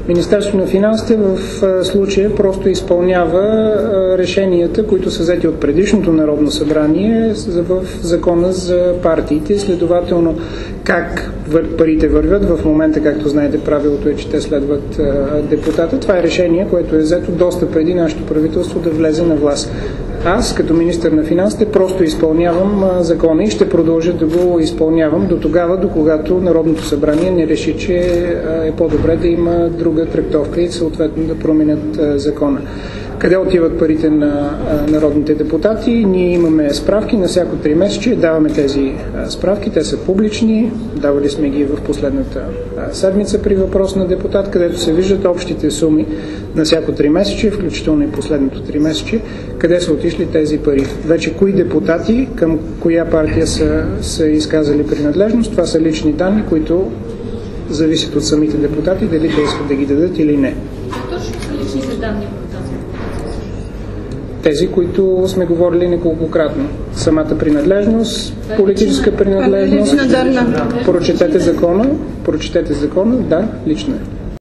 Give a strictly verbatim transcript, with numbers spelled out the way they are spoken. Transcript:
Министерството на финансите в случая просто изпълнява решенията, които са взети от предишното Народно събрание в закона за партиите. Следователно, как парите вървят в момента, както знаете, правилото е, че те следват депутата. Това е решение, което е взето доста преди нашето правителство да влезе на власт. Аз, като министър на финансите, просто изпълнявам а, закона и ще продължа да го изпълнявам до тогава, до когато Народното събрание не реши, че а, е по-добре да има друга трактовка и съответно да променят а, закона. Къде отиват парите на а, народните депутати? Ние имаме справки на всяко три месече, даваме тези а, справки, те са публични, давали сме ги в последната а, седмица при въпрос на депутат, където се виждат общите суми на всяко три месече, включително и последното три месече, къде са отишли тези пари. Вече кои депутати към коя партия са, са изказали принадлежност, това са лични данни, които зависят от самите депутати, дали те искат да ги дадат или не. Точно са личните данни? Тези, които сме говорили неколкократно. Самата принадлежност, политическа принадлежност. Прочетете закона. Прочетете закона, да, лично е.